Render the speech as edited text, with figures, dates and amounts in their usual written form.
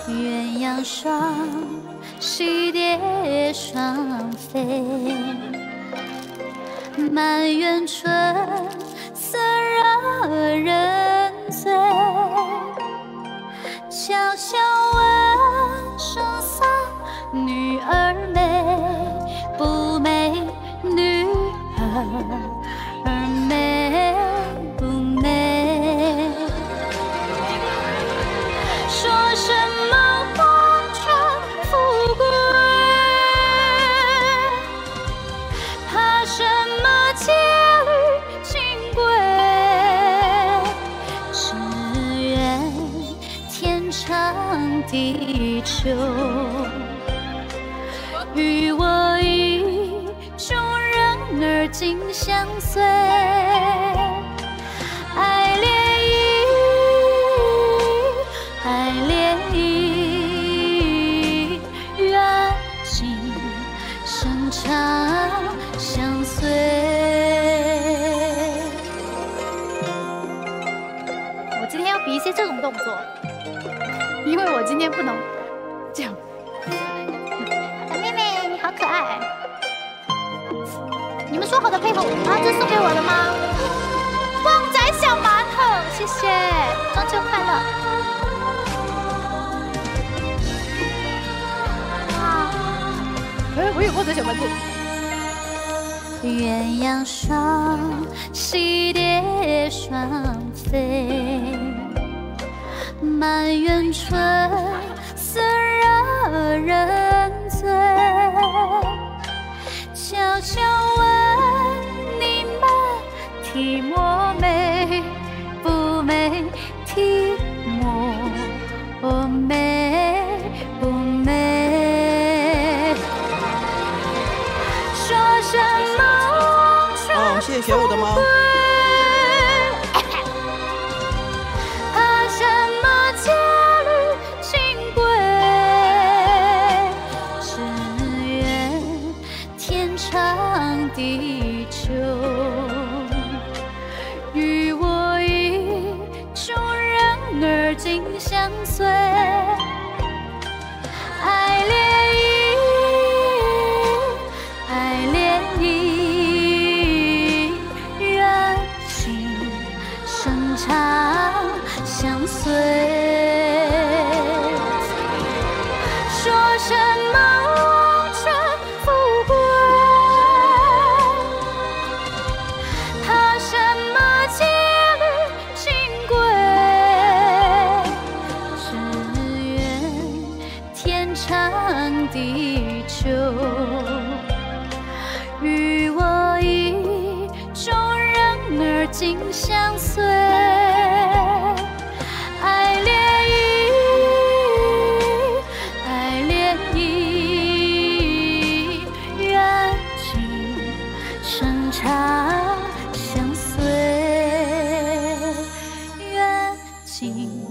鸳鸯双栖蝶双飞，满园春色惹人醉。悄悄问声洒女儿美，不美女儿美不美？说什么红尘富贵，怕什么戒律清规？只愿天长地久，与我意中人儿紧相随。爱恋意，愿今生长相随。 我今天要比一些这种动作，因为我今天不能这样。小妹妹，你好可爱！你们说好的配合啊，这是送给我的吗？旺仔小馒头，谢谢，中秋快乐！哇，我有旺仔小馒头。 鸳鸯双栖蝶双飞，满园春色惹人醉。悄悄问你们提莫美不美？提莫美不美？说什么红尘谢谢选我的吗？ 怕什么戒律清规？只愿天长地久，与我意中人儿紧相随。爱恋意，愿今生长相随。说什么红尘富贵，怕什么戒律清规？只愿天长地久，与我意中人儿紧相随。爱恋意，愿今生长相随。愿今